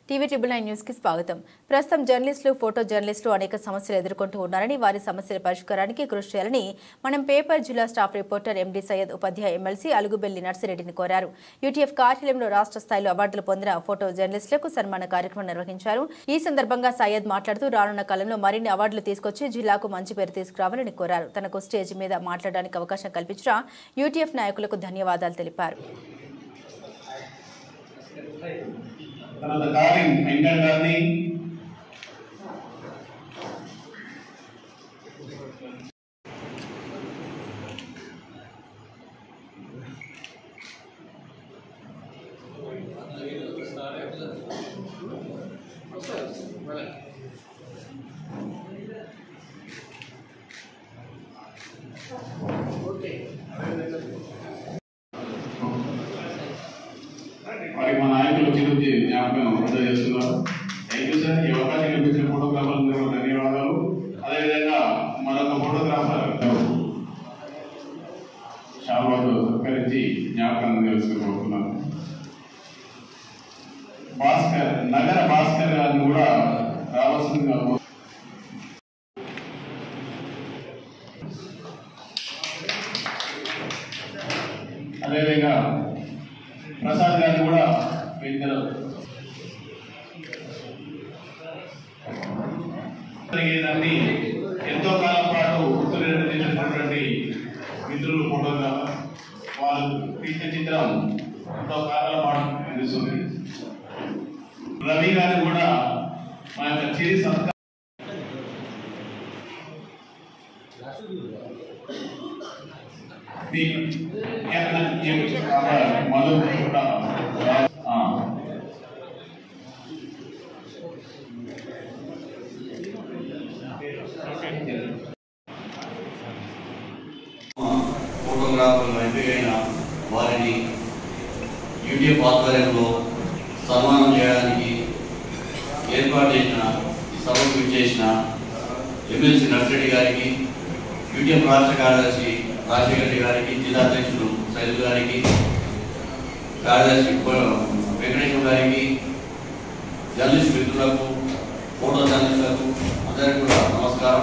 TV triple 9 news కి స్వాగతం. ప్రస్తుతం జర్నలిస్టులు, ఫోటో జర్నలిస్టులు అనేక సమస్యలు ఎదుర్కొంటూ ఉన్నారని, వారి సమస్యల పరిష్కారానికి కృషి చేయాలని మనం పేపర్ జిల్లా స్టాఫ్ రిపోర్టర్ ఎండి సయ్యద్ ఉపాధ్యాయ ఎమ్మెల్సీ అలుగుబెల్లి నర్సిరెడ్డిని కోరారు. యూటీఎఫ్ కార్యాలయంలో రాష్ట్ర స్థాయిలో అవార్డులు పొందిన ఫోటో జర్నలిస్టులకు సన్మాన కార్యక్రమం నిర్వహించారు. ఈ సందర్భంగా సయ్యద్ మాట్లాడుతూ రానున్న కాలంలో మరిన్ని అవార్డులు తీసుకొచ్చి జిల్లాకు మంచి పేరు తీసుకురావాలని కోరారు. తనకు స్టేజ్ మీద మాట్లాడడానికి అవకాశం కల్పించిన యూటీఎఫ్ నాయకులకు ధన్యవాదాలు తెలిపారు. మరి మా నాయకులు వచ్చి జ్ఞాపకం వృధా చేస్తున్నారు. Thank you sir. ఈ అవకాశం కల్పించిన ఫోటోగ్రాఫర్లకు ధన్యవాదాలు. అదేవిధంగా మరొక ఫోటోగ్రాఫర్ షాబాద్ సత్కరించి జ్ఞాపకం తెలుసుకోబోతున్నాను. భాస్కర్ నగర భాస్కర్ గారిని కూడా రావాల్సిందిగా అదేవిధంగా ప్రసాద్ గారిని కూడా ఇద్దరు జరిగేదాన్ని ఎంతో కాలం పాటు గుర్తున్నటువంటి మిత్రులు ఫోటోగ్రాఫర్ వాళ్ళు తీసిన చిత్రం ఎంతో కాలం పాటు తెలుస్తుంది. రవి గారిని కూడా మా యొక్క చిరి సత్కారం మధు ఫోటోగ్రాఫర్లు ఎంపికైన వారిని యూటీఎఫ్ ఆధ్వర్యంలో సన్మానం చేయడానికి ఏర్పాటు చేసిన సభకు విచ్చేసిన ఎమ్మెల్సీ నర్సిరెడ్డి గారికి, యూటీఎఫ్ రాష్ట్ర కార్యదర్శి రాజశేఖర్ గారికి, జిల్లా అధ్యక్షులు సైద్ గారికి, కార్యదర్శి వెంకటేశ్వర గారికి, జర్నలిస్ట్ మిత్రులకు, ఫోటో జర్నలిస్టులకు అందరికీ కూడా నమస్కారం.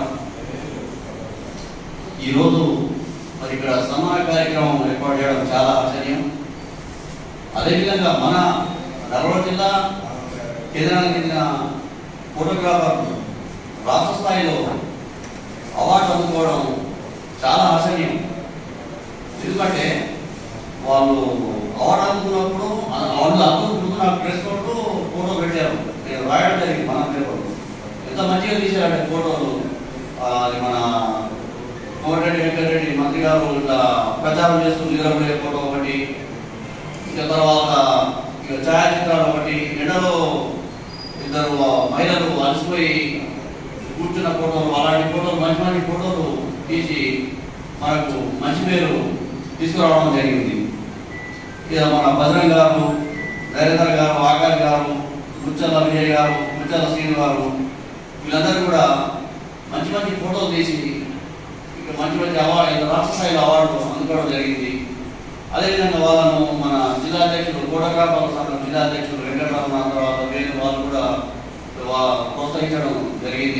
ఈరోజు మరి ఇక్కడ సన్మాన కార్యక్రమం ఏర్పాటు చేయడం చాలా ఆశ్చర్యం. అదేవిధంగా మన నల్గొండ జిల్లా కేంద్రానికి చెందిన ఫోటోగ్రాఫర్ రాష్ట్ర స్థాయిలో అవార్డు అందుకోవడం చాలా ఆశ్చర్యం. ఎందుకంటే వాళ్ళు అవార్డు అందుకున్నప్పుడు అందుకుంటూ నాకు ప్రెస్ కొట్టు ఫోటో పెట్టారు, నేను రాయడం జరిగింది. మన పేపర్ ఎంత మంచిగా తీశారంటే ఫోటోలు. అది మన కోమటిరెడ్డి వెంకటరెడ్డి మంత్రి గారు ఇట్లా ప్రచారం చేస్తూ నిలబడే ఫోటో ఒకటి, ఇక తర్వాత ఇక ఛాయాచిత్రాలు ఒకటి, ఎండలో ఇద్దరు మహిళలు అలసిపోయి కూర్చున్న ఫోటోలు, అలాంటి ఫోటోలు మంచి మంచి ఫోటోలు తీసి మనకు మంచి పేరు తీసుకురావడం జరిగింది. ఇక మన బజరంగ్ గారు, నరేంద్ర గారు, ఆకాష్ గారు, ముచ్చల విజయ్ గారు, ముచ్చల శ్రీను గారు, వీళ్ళందరూ కూడా మంచి మంచి ఫోటోలు తీసి ఇక మంచి మంచి అవార్డు, రాష్ట్ర స్థాయిలో అవార్డు అందుకోవడం జరిగింది. అదేవిధంగా వాళ్ళను మన జిల్లా అధ్యక్షులు, ఫోటోగ్రాఫర్ల సంఘం జిల్లా అధ్యక్షులు వెంకటరమణ తర్వాత వేరే వాళ్ళు కూడా ప్రోత్సహించడం జరిగింది.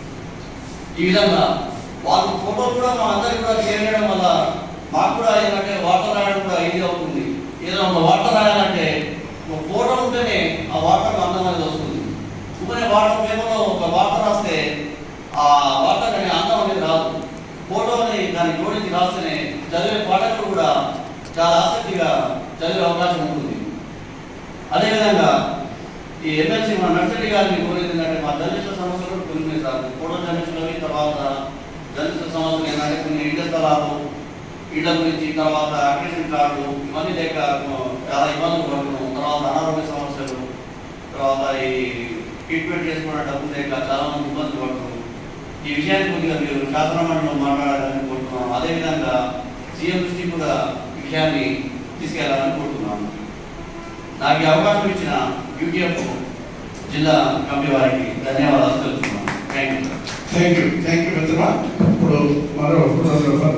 ఈ విధంగా వాళ్ళ ఫోటో కూడా మా అందరికి కూడా షేర్ చేయడం వల్ల మాకు కూడా ఏంటంటే వార్త రాయడం కూడా ఈజీ అవుతుంది. ఏదైనా ఒక వార్త రాయాలంటే ఒక ఫోటో ఉంటేనే ఆ వార్తకు అందం అనేది వస్తుంది. సుಮ್ಮనే వార్త పేపర్లో ఒక వార్త రాస్తే ఆ వార్త కానీ అందం అనేది రాదు. ఫోటోని దాన్ని జోడించి రాస్తేనే చదివే పాఠకులు కూడా చాలా ఆసక్తిగా చదివే అవకాశం ఉంటుంది. అదేవిధంగా ఈ ఎమ్మెల్సీ మన నర్సిరెడ్డి గారిని కోరేది ఏంటంటే మా జర్నలిస్టుల సమస్యలు కొన్ని సార్లు ఫోటో జర్నలిస్టులవి, తర్వాత జర్నలిస్టుల సమస్యలు ఏంటంటే కొన్ని ఇళ్ల స్థలాలు, ఇళ్ల గురించి, తర్వాత అడ్మిషన్ కార్డులు ఇవన్నీ లేక చాలా ఇబ్బందులు పడుతున్నాం. తర్వాత అనారోగ్య సమస్యలు, తర్వాత ఈ ట్రీట్మెంట్ చేసుకున్న డబ్బు లేక చాలా మంది ఇబ్బందులు పడుతున్నాం. ఈ విషయాన్ని కొద్దిగా మీరు శాసనమండలిలో మాట్లాడాలని కోరుతున్నాం. అదేవిధంగా సీఎం దృష్టికి కూడా ఈ విషయాన్ని తీసుకెళ్లాలని కోరుతున్నాను. నాకు ఈ అవకాశం ఇచ్చిన యూటీఎఫ్ జిల్లా కమిటీ వారికి ధన్యవాదాలు తెలుపుతున్నాను. థ్యాంక్ యూ మిత్రమా. ఇప్పుడు మరో ఫోటోగ్రాఫర్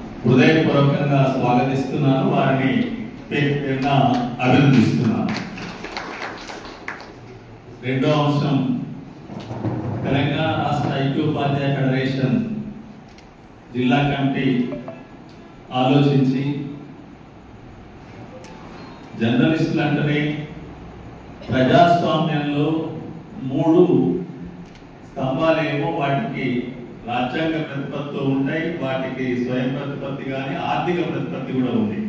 హృదయపూర్వకంగా స్వాగతిస్తున్నాను, వారిని పేరున అభినందిస్తున్నాను. రెండో అంశం, తెలంగాణ రాష్ట్ర ఐక్యోపాధ్యాయ ఫెడరేషన్ జిల్లా కమిటీ ఆలోచించి జర్నలిస్టులు అంటేనే ప్రజాస్వామ్యంలో 3 స్తంభాలేమో వాటికి రాజ్యాంగ ప్రతిపత్తులు ఉంటాయి, వాటికి స్వయం ప్రతిపత్తి కానీ ఆర్థిక ప్రతిపత్తి కూడా ఉంది.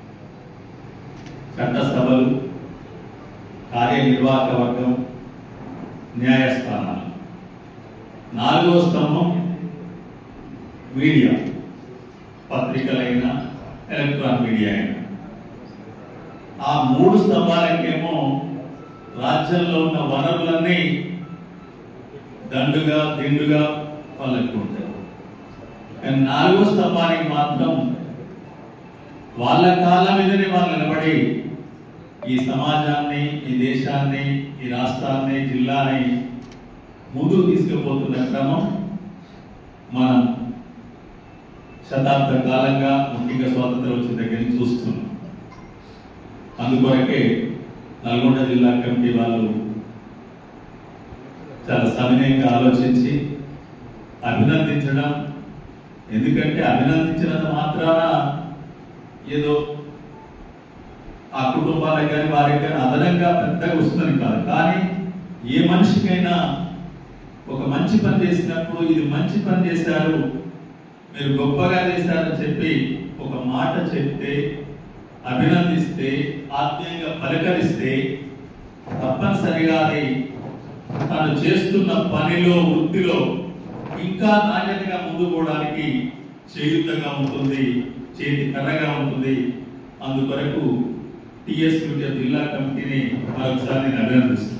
చట్టసభలు, కార్యనిర్వాహక వర్గం, న్యాయస్థానాలు. 4వ స్తంభం మీడియా, పత్రికలైనా ఎలక్ట్రానిక్ మీడియా అయినా. ఆ 3 స్తంభాలకేమో రాజ్యంలో ఉన్న వనరులన్నీ దండుగా దిండుగా వాళ్ళకు ఉంటాయి. కానీ 4వ స్తంభానికి మాత్రం వాళ్ళ కాళ్ళ మీదనే వాళ్ళు నిలబడి ఈ సమాజాన్ని, ఈ దేశాన్ని, ఈ రాష్ట్రాన్ని, జిల్లాని ముందుకు తీసుకుపోతున్న క్రమం మనం శతాబ్ద కాలంగా, ముఖ్యంగా స్వాతంత్రం వచ్చిన దగ్గర నుంచి చూస్తున్నాం. అందుకొరకే నల్గొండ జిల్లా కమిటీ వాళ్ళు చాలా సవినయంగా ఆలోచించి అభినందించడం. ఎందుకంటే అభినందించినంత మాత్రాన ఏదో ఆ కుటుంబాలకు కానీ వారికి కానీ అదనంగా పెద్దగా వస్తుంది కాదు. కానీ ఏ మనిషికైనా ఒక మంచి పని చేసినప్పుడు ఇది మంచి పని చేశారు, మీరు గొప్పగా చేశారని చెప్పి ఒక మాట చెప్తే, అభినందిస్తే, ఆత్మీయంగా పలకరిస్తే తప్పనిసరిగా అది తాను చేస్తున్న పనిలో, వృత్తిలో ఇంకా నాణ్యతగా ముందు పోవడానికి చేయూతగా ఉంటుంది, చేతి కర్రగా ఉంటుంది. అందుకొరకు టీఎస్యూటీ జిల్లా కమిటీని మరొకసారి నేను అభినందిస్తున్నాను.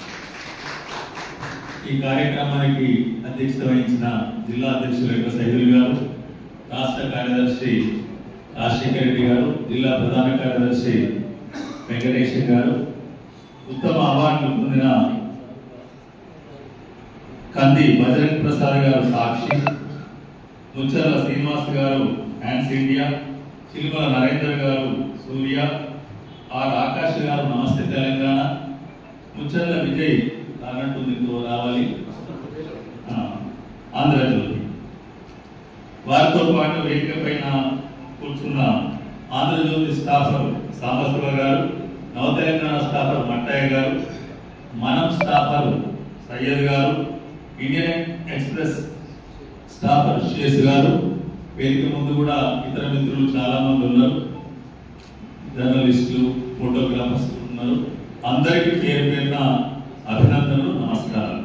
ఈ కార్యక్రమానికి అధ్యక్షత వహించిన జిల్లా అధ్యక్షుల యొక్క సైదులు గారు, రాష్ట్ర కార్యదర్శి రాజశేఖర రెడ్డి గారు, జిల్లా ప్రధాన కార్యదర్శి వెంకటేశ్వర గారు, ఉత్తమ అవార్డులు పొందిన కంది బజరంగ్ ప్రసాద్ గారు సాక్షి, ముచ్చర్ల శ్రీనివాస్ గారు హ్యాండ్స్ ఇండియా, చిలుమల నరేందర్ గారు సూర్య, ఆర్ ఆకాష్ గారు నమస్తే తెలంగాణ, ముచ్చర్ల విజయ్ అన్నట్టుంది రావాలి ఆంధ్రజ్యోతి. వారితో పాటు వేదిక పైన కూర్చున్న ఆంధ్రజ్యోతి స్టాఫర్ సాంబశివ గారు, నవ తెలంగాణ స్టాఫర్ మట్టయ్య గారు, మనం స్టాఫర్ సయ్యద్ గారు, ఇండియన్ ఎక్స్ప్రెస్ స్టాఫర్ షేస్ గారు, వేదిక ముందు కూడా ఇతర మిత్రులు చాలా మంది ఉన్నారు, జర్నలిస్టులు, ఫోటోగ్రాఫర్స్ ఉన్నారు. అందరికీ పేరు పేరున అభినందనలు, నమస్కారాలు.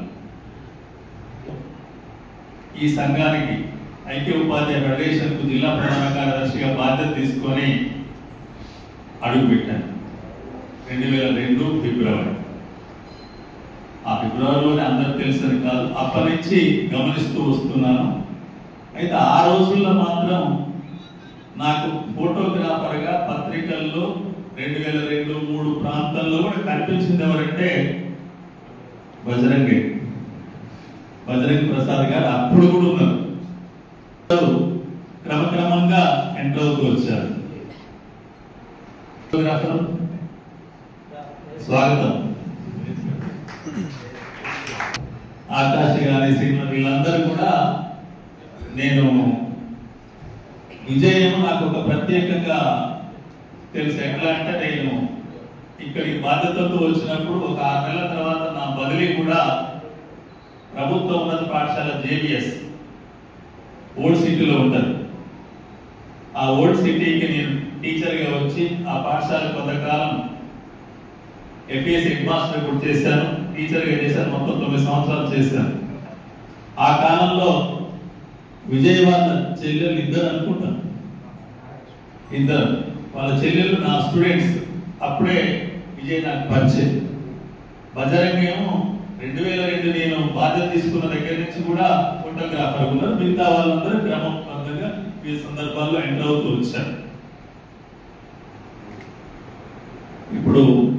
ఈ సంఘానికి ఐక్య ఉపాధ్యాయ ఫెడరేషన్ కు జిల్లా ప్రధాన కార్యదర్శిగా బాధ్యత తీసుకొని అడుగుపెట్టాను 2002 ఫిబ్రవరి. ఆ ఫిబ్రవరిలోనే అందరూ తెలిసింది కాదు, అప్పటి నుంచి గమనిస్తూ వస్తున్నాను. అయితే ఆ రోజుల్లో మాత్రం నాకు ఫోటోగ్రాఫర్గా పత్రికల్లో 2002-2003 ప్రాంతాల్లో కూడా కనిపించింది ఎవరంటే బజరంగ్ ప్రసాద్ గారు. అప్పుడు కూడా ఉన్నారు, క్రమక్రమంగా ఎంటర్ అవుతూ వచ్చారు. ఫోటోగ్రాఫర్ స్వాగతం. ఆకాశ్ గారి సినిమా వీళ్ళందరూ కూడా నేను విజయం నాకు ఒక ప్రత్యేకంగా తెలుసు. ఎట్లా అంటే నేను ఇక్కడికి బాధ్యతతో వచ్చినప్పుడు ఒక 6 నెలల తర్వాత నా బదిలీ కూడా ప్రభుత్వ ఉన్నత పాఠశాల జేబీఎస్ ఓల్డ్ సిటీలో ఉంటుంది. ఆ ఓల్డ్ సిటీకి నేను టీచర్గా వచ్చి ఆ పాఠశాల కొంతకాలం ఎఫ్ఏఎస్ హెడ్ మాస్టర్ కూడా చేశాను, టీచర్గా చేశాను. మొత్తం 9 సంవత్సరాలు చేశాను. ఆ కాలంలో విజయవాడ చెల్లెలు ఇద్దరు అనుకుంటాను, వాళ్ళ చెల్లెలు నా స్టూడెంట్స్. అప్పుడే విజయ్ నాకు పరిచయం. బజరంగ్ ఏమో 2002 నేను బాధ్యత తీసుకున్న దగ్గర నుంచి కూడా ఫోటోగ్రాఫర్ ఉన్నారు. మిగతా వాళ్ళందరూ క్రమబద్ధంగా ఈ సందర్భాల్లో ఎంటర్ అవుతూ వచ్చారు. ఇప్పుడు